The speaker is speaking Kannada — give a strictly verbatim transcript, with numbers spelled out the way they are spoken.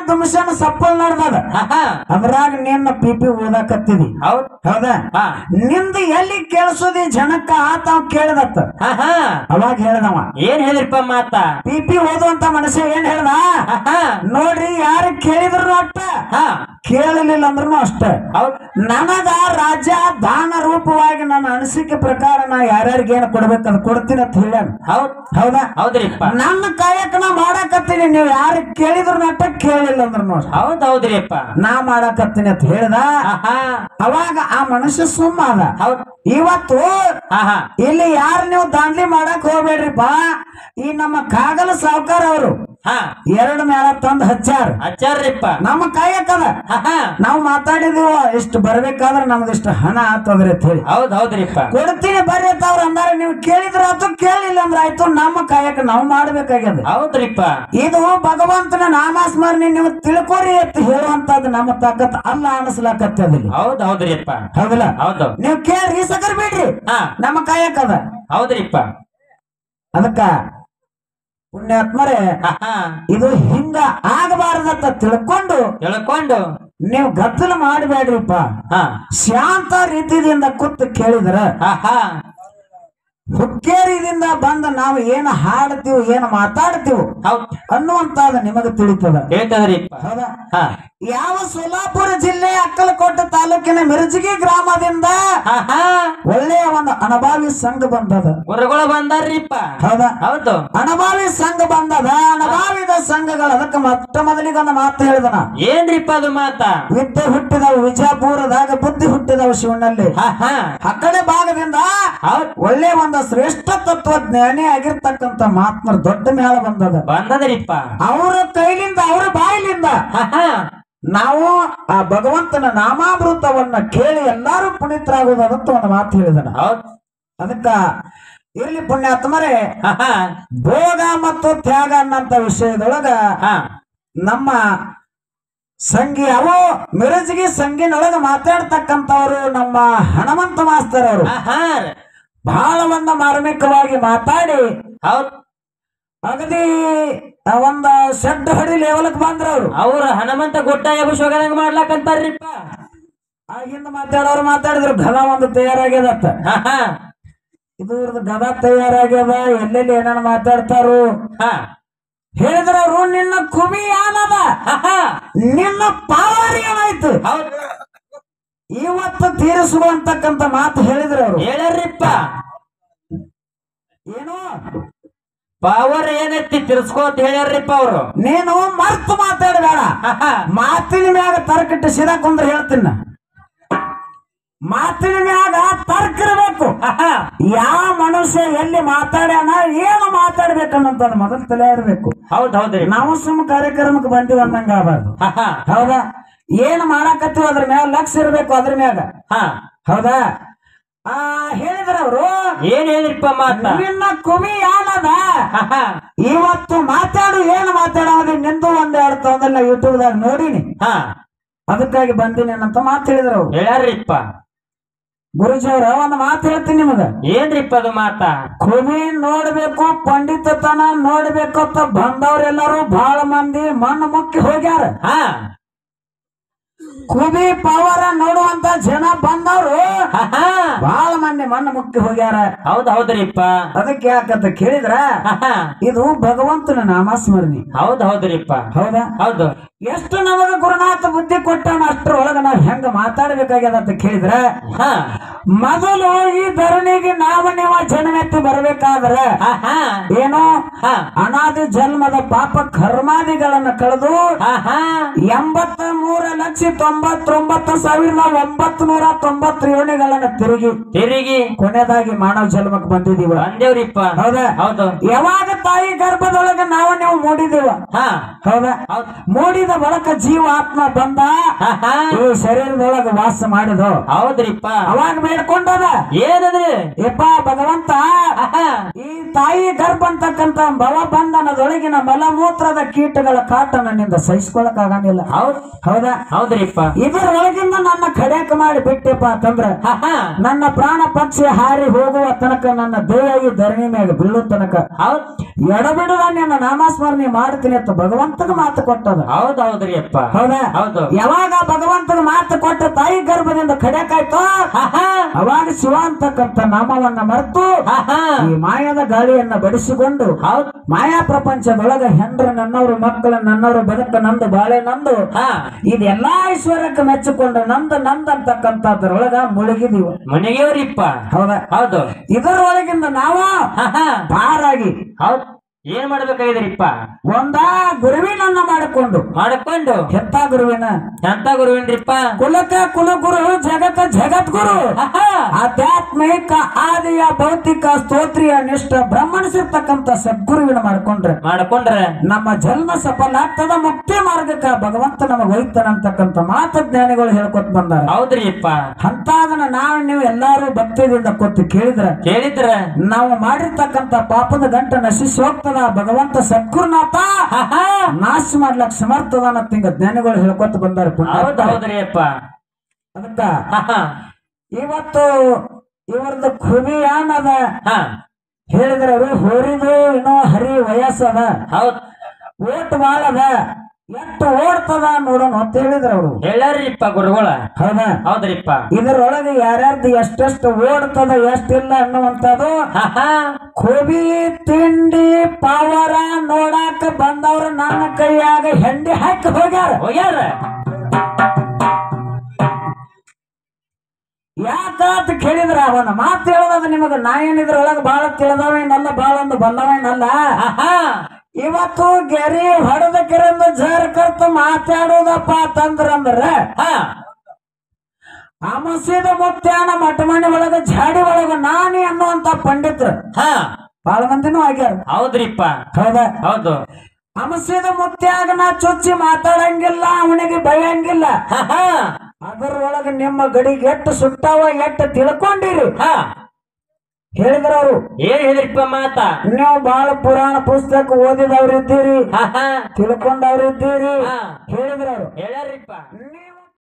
ದುಮ್ಸನ್ ಸಪ್ಪಲ್ ನಡ್ದದ ಅದ್ರಾಗ ನಿನ್ನ ಪಿಪಿ ಓದಾಕತ್ತಿದಿ ಹೌದಾ ನಿಂದ ಎಲ್ಲಿ ಕೇಳಿಸೋದಿ ಜನಕ್ಕ ಆತ ಕೇಳಿದತ್ತ ಅವಾಗ ಹೇಳ್ದವ ಏನ್ ಹೇಳಿರಪ್ಪ ಮಾತ ಪಿಪಿ ಓದುವಂತ ಮನುಷ್ಯ ಏನ್ ಹೇಳ್ದ ನೋಡ್ರಿ ಯಾರು ಕೇಳಿದ್ರು ಅಷ್ಟ ಕೇಳಲಿಲ್ಲ ಅಂದ್ರೂ ಅಷ್ಟೇ ನನಗ ರಾಜ್ಯ ದಾನ ರೂಪವಾಗಿ ನನ್ನ ಅನಿಸಿಕೆ ಪ್ರಕಾರ ನಾ ಯಾರ್ಯಾರಿಗೆ ಏನ್ ಕೊಡ್ಬೇಕಂತ ಕೊಡ್ತೀನಿ ಅಂತ ಹೇಳ ಹೌದಾ ಹೌದ್ರಿಪ್ಪ ನನ್ನ ಕಾಯಕ ನಾ ಮಾಡಾಕತ್ತೀನಿ ನೀವು ಯಾರು ಕೇಳಿದ್ರು ನಟ್ಟ ಕೇಳಿಲ್ಲ ಅಂದ್ರು ಹೌದ್ ಹೌದ್ರಿಪ್ಪ ನಾ ಮಾಡಾಕತ್ತೀನಿ ಅಂತ ಹೇಳ್ದ ಅವಾಗ ಆ ಮನುಷ್ಯ ಸುಮ್ಮ ಅದ ಇವತ್ತು ಇಲ್ಲಿ ಯಾರು ನೀವು ದಾಂಡ್ಲಿ ಮಾಡಕ್ ಹೋಗ್ಬೇಡ್ರಿಪ್ಪ ಈ ನಮ್ಮ ಕಾಗಲ ಸಾವುಕಾರ ಅವರು ಎರಡು ಮೇಳ ತಂದ್ ಹಚ್ಚಾರ ಹಚ್ಚಾರ್ರಿಪ್ಪ ನಮ್ಮ ಕಾಯಕದ ನಾವು ಮಾತಾಡಿದೀವ ಇಷ್ಟು ಬರ್ಬೇಕಾದ್ರೆ ನಮ್ದಿಷ್ಟು ಹಣ ಆತದ್ರಿ ಅಂತ ಹೇಳಿ ಹೌದ್ ಹೌದ್ರಿಪ್ಪ ಕೊಡ್ತೀನಿ ಬರ್ರಿ ಅಂತ ಅವ್ರು ಅಂದಾರ ನೀವು ಕೇಳಿದ್ರ ಆಯ್ತು ಕೇಳಿಲ್ಲ ಅಂದ್ರೆ ಆಯ್ತು ನಮ್ಮ ಕಾಯಕ ನಾವು ಮಾಡ್ಬೇಕಾಗ್ಯದ ಹೌದ್ರಿಪ್ಪ ಇದು ಭಗವಂತನ ನಾಮಸ್ಮರಣೆ ನೀವು ತಿಳ್ಕೊರಿ ಅಂತ ಹೇಳುವಂತದ್ದು ನಮ್ಮ ತಾಕತ್ ಅಲ್ಲ ಅನಿಸ್ಲಾಕತ್ತದಿಲ್ಲ ಹೌದ್ ಹೌದ್ರಿಪ್ಪ ಹೌದಲ್ಲ ಹೌದು ನೀವು ಕೇಳ್ರಿ ಸಕರ್ ಬಿಡ್ರಿ ನಮ್ಮ ಕಾಯಕದ ಹೌದ್ರಿಪ್ಪ ಅದಕ್ಕ ಪುಣ್ಯಾತ್ಮರೇ ಇದು ಹಿಂಗ ಆಗಬಾರದತ್ತ ತಿಳ್ಕೊಂಡು ತಿಳ್ಕೊಂಡು ನೀವು ಗದ್ದಲ ಮಾಡಬೇಡ್ರಿಪ್ಪ ಶಾಂತ ರೀತಿಯಿಂದ ಕೂತು ಕೇಳಿದ್ರ ಹುಕ್ಕೇರಿದಿಂದ ಬಂದ ನಾವು ಏನು ಹಾಡ್ತೀವಿ ಏನು ಮಾತಾಡ್ತೀವಿ ಅನ್ನುವಂತಾದ ನಿಮಗೆ ತಿಳಿತದ ಹೌದಾ ಯಾವ ಸೋಲಾಪುರ ಜಿಲ್ಲೆ ಅಕ್ಕಲಕೋಟೆ ತಾಲೂಕಿನ ಮಿರ್ಜಗಿ ಗ್ರಾಮದಿಂದ ಒಳ್ಳೆಯ ಒಂದು ಅನಭಾವಿ ಸಂಘ ಬಂದದ ಗುರುಗಳು ಬಂದಾರ್ರಿಪ್ಪ ಹೌದಾ ಹೌದು ಅನಭಾವಿ ಸಂಘ ಬಂದದ ಅನಭಾವಿದ ಸಂಘಗಳು ಅದಕ್ಕೆ ಮೊಟ್ಟ ಮೊದಲಿಗೆ ಒಂದು ಮಾತು ಹೇಳಿದನ ಏನ್ರಿಪ್ಪ ಅದು ಮಾತ ವಿದ್ಯೆ ಹುಟ್ಟಿದವು ವಿಜಯಪುರದಾಗ ಬುದ್ಧಿ ಹುಟ್ಟಿದವು ಶಿವನಲ್ಲಿ ಆ ಕಡೆ ಭಾಗದಿಂದ ಒಳ್ಳೆ ಒಂದು ಶ್ರೇಷ್ಠ ತತ್ವಜ್ಞಾನಿ ಆಗಿರ್ತಕ್ಕಂತ ಮಾತ್ಮರ್ ದೊಡ್ಡ ಮೇಳ ಬಂದದ ಬಂದದ್ರಿಪ್ಪ ಅವರ ಕೈಲಿಂದ ಅವರ ಬಾಯಿಲಿಂದ ನಾವು ಆ ಭಗವಂತನ ನಾಮಾಮೃತವನ್ನ ಕೇಳಿ ಎಲ್ಲಾರು ಪುನೀತರಾಗುವುದಂತ ಒಂದು ಮಾತು ಹೇಳಿದನ ಅದಕ್ಕ ಇರ್ಲಿ ಪುಣ್ಯಾತ್ಮರೇ ಭೋಗ ಮತ್ತು ತ್ಯಾಗ ಅನ್ನಂತ ವಿಷಯದೊಳಗ ನಮ್ಮ ಸಂಗಿ ಅವು ಮಿರಜಿಗಿ ಸಂಗಿನೊಳಗ ಮಾತಾಡ್ತಕ್ಕಂಥವ್ರು ನಮ್ಮ ಹನುಮಂತ ಮಾಸ್ತರ್ ಅವರು ಬಹಳ ಒಂದು ಮಾರ್ಮಿಕವಾಗಿ ಮಾತಾಡಿ ಅಗದಿ ಒಂದ ಶೆಡ್ ಹೊಡಿ ಲೆವೆಲ್ಕ್ ಬಂದ್ರ ಅವ್ರು ಅವ್ರ ಹನುಮಂತ ಗುಡ್ಡ ಅಭಿಷೇಕ ಮಾಡ್ಲಾಕಂತಾರ್ರಿಪ್ಪ ಆಗಿಂದ ಮಾತಾಡೋರು ಮಾತಾಡಿದ್ರು ಗದ ಒಂದು ತಯಾರಾಗ್ಯದತ್ತ ಇದು ಗದ ತಯಾರಾಗ್ಯದ ಎಲ್ಲೆಲ್ಲಿ ಏನೇನು ಮಾತಾಡ್ತಾರು ಹೇಳಿದ್ರ ಅವ್ರು ನಿನ್ನ ಕುಬಿ ಏನದ ನಿನ್ನ ಪಾವರ್ ಏನಾಯ್ತು ಇವತ್ತು ತೀರಿಸುವಂತಕ್ಕಂತ ಮಾತು ಹೇಳಿದ್ರು ಅವ್ರು ಹೇಳ್ಯಾರ್ರಿಪ್ಪ ಏನು ಪವರ್ ಏನೈತಿ ತಿರ್ಸ್ಕೋತ ಹೇಳ್ಯಾರ್ರಿಪ್ಪ ಅವ್ರು ನೀನು ಮರ್ತು ಮಾತಾಡಬೇಡ ಮಾತಿನ ಮ್ಯಾಗ ತರ್ಕಿಟ್ಟು ಸಿರಾ ಕುಂದ್ರ ಹೇಳ್ತೀನ ಮಾತಿನ ಮ್ಯಾಗ ತರ್ಕ ಇರಬೇಕು ಯಾವ ಮನುಷ್ಯ ಎಲ್ಲಿ ಮಾತಾಡ್ಯಾನ ಏನು ಮಾತಾಡ್ಬೇಕನ್ನಂತ ಮೊದಲು ತಲೆ ಇರ್ಬೇಕು ಹೌದ್ ಹೌದ್ರಿ ನಾವು ಸುಮ್ಮ ಕಾರ್ಯಕ್ರಮಕ್ಕೆ ಬಂದಿವಿ ಅಂದಂಗ ಆಗಬಾರ್ದು ಹೌದಾ ಏನ್ ಮಾಡಾಕತ್ತೀವಿ ಅದ್ರ ಮ್ಯಾಗ ಲಕ್ಷ ಇರ್ಬೇಕು ಅದ್ರ ಮ್ಯಾಗ ಹೌದಾ ಆ ಹೇಳಿದ್ರ ಅವರು ಏನ್ ಹೇಳಿಪ್ಪ ಮಾತ ನಿನ್ನ ಕುಮಿ ಯಾನದ ಇವತ್ತು ಮಾತಾಡು ಏನು ಮಾತಾಡೋದು ನಿಂದು ಒಂದ್ ಎರಡು ತೊಂದ್ರೆ ಯೂಟ್ಯೂಬ್ ದಾಗ ನೋಡಿನಿ ಅದಕ್ಕಾಗಿ ಬಂದಿನಿ ಅಂತ ಮಾತು ಹೇಳಿದ್ರು ಅವ್ರು ಹೇಳ್ಯಾರ್ರಿಪ್ಪ ಗುರುಜಿ ಅವ್ರ ಒಂದ್ ಮಾತು ಹೇಳ್ತೀನಿ ನಿಮಗ ಏನ್ರಿಪ್ಪ ಅದು ಮಾತ ಕುಮಿ ನೋಡ್ಬೇಕು ಪಂಡಿತತನ ನೋಡ್ಬೇಕು ಅಂತ ಬಂದವ್ರೆಲ್ಲರೂ ಬಹಳ ಮಂದಿ ಮಣ್ಣು ಮುಕ್ಕಿ ಹೋಗ್ಯಾರ ಕುಬಿ ಪವರ ನೋಡುವಂತ ಜನ ಬಂದವರು ಬಹಳ ಮಂದಿ ಮಣ್ಣು ಮುಕ್ಕಿ ಹೋಗ್ಯಾರ ಹೌದ್ ಹೌದ್ರಿಪ್ಪ ಅದಕ್ಕೆ ಯಾಕಂತ ಕೇಳಿದ್ರ ಇದು ಭಗವಂತನ ನಾಮಸ್ಮರಣೆ ಹೌದ್ ಹೌದ್ರಿಪ್ಪ ಹೌದಾ ಹೌದು ಎಷ್ಟು ನಮಗ ಗುರುನಾಥ ಬುದ್ಧಿ ಕೊಟ್ಟಾನ ಅಷ್ಟರೊಳಗ ನಾವ್ ಹೆಂಗ ಮಾತಾಡ್ಬೇಕಾಗ್ಯದ ಅಂತ ಕೇಳಿದ್ರ ಮೊದಲು ಈ ಧರಣಿಗೆ ನಾವ ನೀವ ಜನ್ಮೆತ್ತಿ ಬರ್ಬೇಕಾದ್ರ ಏನು ಅನಾದಿ ಜನ್ಮದ ಪಾಪ ಕರ್ಮಾದಿಗಳನ್ನ ಕಳೆದು ಎಂಬತ್ತ ಮೂರ ಲಕ್ಷ ತೊಂಬತ್ತೊಂಬತ್ತು ಸಾವಿರದ ಒಂಬತ್ತು ನೂರ ತೊಂಬತ್ತು ಯೋನಿಗಳನ್ನ ತಿರುಗಿ ತಿರುಗಿ ಕೊನೆಯದಾಗಿ ಮಾನವ ಜನ್ಮಕ್ಕೆ ಬಂದಿದೀವ ಬಂದೇವ್ರಿಪ್ಪ ಹೌದಾ ಹೌದು ಯಾವಾಗ ತಾಯಿ ಗರ್ಭದೊಳಗೆ ನಾವು ನೀವು ಮೂಡಿದೀವ ಹೌದಾ ಮೂಡಿದ ಬಳಿಕ ಜೀವ ಆತ್ಮ ಬಂದ ಈ ಶರೀರದೊಳಗೆ ವಾಸ ಮಾಡಿದ ಹೌದ್ರಿಪ್ಪ ಅವಾಗ ಹಿಡ್ಕೊಂಡದ ಏನದ್ರಿ ಯಪ್ಪ ಭಗವಂತ ಆಹಾ ಈ ತಾಯಿ ಗರ್ಭ ಅಂತಕ್ಕಂತ ಭವ ಬಂಧನದೊಳಗಿನ ಮಲಮೂತ್ರದ ಕೀಟಗಳ ಕಾಟ ನನ್ನಿಂದ ಸಹಿಸ್ಕೊಳಕ್ ಆಗಂಗಿಲ್ಲ. ಹೌದ್ ಹೌದಾ? ಹೌದ್ರಿಪ್ಪ. ಇದರೊಳಗಿಂದ ನನ್ನ ಕಡೆಕ ಮಾಡಿ ಬಿಟ್ಟೆಪ್ಪ ಅಂತಂದ್ರ ಆಹಾ ನನ್ನ ಪ್ರಾಣ ಪಕ್ಷಿ ಹಾರಿ ಹೋಗುವ ತನಕ ನನ್ನ ದೇಹಿ ಧರಣಿ ಮ್ಯಾಗ ಬೀಳೋ ತನಕ ಹೌದ್ ಎಡಬಿಡುವ ನಿನ್ನ ನಾಮಸ್ಮರಣೆ ಮಾಡ್ತೀನಿ ಅಂತ ಭಗವಂತನ ಮಾತು ಕೊಟ್ಟದ. ಹೌದ್ ಹೌದ್ರಿ ಅಪ್ಪ. ಹೌದಾ? ಹೌದು. ಯಾವಾಗ ಭಗವಂತನ ಮಾತು ಕೊಟ್ಟ ತಾಯಿ ಗರ್ಭದಿಂದ ಕಡೆಕಾಯ್ತು ಆಹಾ ಅವಾಗ ಶಿವ ಅಂತಕ್ಕಂತ ನಾಮವನ್ನ ಮರೆತು ಆಹಾ ಈ ಮಾಯದ ಗಾಳಿಯನ್ನ ಬಡಿಸಿಕೊಂಡು ಹೌದ್ ಮಾಯಾ ಪ್ರಪಂಚದೊಳಗ ಹೆಂಡ್ರ ನನ್ನವರು ಮಕ್ಕಳು ನನ್ನವರು ಬದುಕ ನಂದು ಬಾಳೆ ನಂದು ಹಾ ಇದೆಲ್ಲಾ ಐಶ್ವರ್ಯಕ್ಕೆ ಮೆಚ್ಚಿಕೊಂಡು ನಂದು ನಂದ್ ಅಂತಕ್ಕಂಥದ್ರೊಳಗ ಮುಳುಗಿದೀವ. ಮನೆಗೆವ್ರಿಪ್ಪ. ಹೌದಾ? ಹೌದು. ಇದರೊಳಗಿಂದ ನಾವು ಆಹಾ ಪಾರಾಗಿ ಹೌದ್ ಏನ್ ಮಾಡ್ಬೇಕಾಗಿದ್ರಿಪ್ಪ? ಒಂದ ಗುರುವಿನನ್ನ ಮಾಡಿಕೊಂಡು ಮಾಡ್ಕೊಂಡು ಎಂತ ಗುರುವಿನ ಎಂತ ಗುರುವೇನ್ರಿಪ್ಪ? ಕುಲಕ ಕುಲಗುರು ಜಗತ ಜಗದ್ಗುರು ಆಹಾ ಆಧ್ಯಾತ್ಮಿಕ ಆದಿಯ ಭೌತಿಕ ಸ್ತೋತ್ರಿಯ ನಿಷ್ಠ ಬ್ರಹ್ಮಣಿಸಿರ್ತಕ್ಕಂಥ ಸದ್ಗುರುವಿನ ಮಾಡ್ಕೊಂಡ್ರೆ ಮಾಡ್ಕೊಂಡ್ರೆ ನಮ್ಮ ಜನ್ಮ ಸಫಲ ಆಗ್ತದ. ಮುಕ್ತಿ ಮಾರ್ಗಕ್ಕ ಭಗವಂತ ನಮಗ ಒಯ್ತಾನಂತಕ್ಕಂಥ ಮಾತ ಜ್ಞಾನಿಗಳು ಹೇಳ್ಕೊತ ಬಂದಾರ. ಹೌದ್ರಿಪ್ಪ. ಅಂತಾದನ್ನ ನಾವು ನೀವು ಎಲ್ಲಾರು ಭಕ್ತಿಯಿಂದ ಕೊತ್ತು ಕೇಳಿದ್ರ ಕೇಳಿದ್ರ ನಾವು ಮಾಡಿರ್ತಕ್ಕಂಥ ಪಾಪದ ಗಂಟ ನಶಿಸಿ ಹೋಗ್ತದ. ಭಗವಂತ ಸದ್ಗುರುನಾಥ ನಾಶ ಮಾಡ್ಲಕ್ ಸಮರ್ಥದಾನ ತಿಂಗ ಜ್ಞಾನಿಗಳು ಹೇಳ್ಕೊತ ಬಂದಾರ. ಹೌದ್ ಹೌದ್ರಿ ಅಪ್ಪ. ಅದಕ್ಕ ಆಹಾ ಇವತ್ತು ಇವರದ್ದು ಖುಬಿ ಏನದ ಹಾ ಹೇಳಿದ್ರ ಅವರು ಹೋರಿದು ಏನೋ ಹರಿ ವಯಸ್ಸದ ಹೌದ್ ಓಟ್ ಬಾಳದ ಎಷ್ಟು ಓಡ್ತದ ನೋಡೋಣ ಅಂತ ಹೇಳಿದ್ರ ಅವರು ಹೇಳ್ಯಾರಿಪ್ಪ ಗುರುಗಳ. ಹೌದಾ? ಹೌದ್ರಿಪ್ಪ. ಇದರೊಳಗೆ ಯಾರ್ಯಾರ್ದು ಎಷ್ಟೆಷ್ಟು ಓಡ್ತದ ಎಷ್ಟಿಲ್ಲ ಅನ್ನುವಂಥದ್ದು ಆಹಾ ಖೋಬಿ ತಿಂಡಿ ಪಾವರ ನೋಡಾಕ ಬಂದವ್ರು ನನ್ನ ಕೈಯಾಗ ಹೆಂಡಿ ಹಾಕಿ ಹೋಗ್ಯಾರ ಹೋಗ್ಯಾರ. ಯಾಕಂತ ಕೇಳಿದ್ರ ಅವನ ಮಾತು ಹೇಳೋದು ನಿಮಗ ನಾ ಏನಿದ್ರೊಳಗ ಬಾಳ ತಿಳಿದವೇನಲ್ಲ ಬಾಳ ಒಂದು ಬಂದವೇನಲ್ಲ. ಆಹಾ ಇವತ್ತು ಗೆರಿ ಹೊಡೆದ ಕೆರೆಂದು ಜರ್ ಕರ್ತ ಮಾತಾಡೋದಪ್ಪ ಅಂತಂದ್ರಂದ್ರ ಹಾ ಅಮಸಿದ ಮುತ್ಯಾನ ಮಠಮಣಿ ಒಳಗ ಜಾಡಿ ಒಳಗ ನಾನಿ ಅನ್ನುವಂತ ಪಂಡಿತರು ಹಾ ಬಾಳ ಮಂದಿನೂ ಆಗ್ಯಾರ. ಹೌದ್ರಿಪ್ಪ. ಹೌದಾ? ಹೌದು. ಅಮಸಿದ ಮುತ್ಯಾಗ ನಾ ಚುಚ್ಚಿ ಮಾತಾಡಂಗಿಲ್ಲ, ಅವನಿಗೆ ಭಯಂಗಿಲ್ಲ. ಹಾ ಅದರೊಳಗ ನಿಮ್ಮ ಗಡಿಗೆ ಎಷ್ಟು ಸುಟ್ಟಾವ ಎಷ್ಟು ತಿಳ್ಕೊಂಡಿರಿ ಹಾ ಹೇಳಿದ್ರ ಅವರು. ಏನ್ ಹೇಳಿರಿಪ್ಪ ಮಾತ? ನೀವು ಬಹಳ ಪುರಾಣ ಪುಸ್ತಕ ಓದಿದವ್ರಿದ್ದೀರಿ, ಆಹಾ ತಿಳ್ಕೊಂಡವ್ರಿದ್ದೀರಿ ಹಾ ಹೇಳಿದ್ರ ಅವರು. ಹೇಳ್ಯಾರಿಪ್ಪ.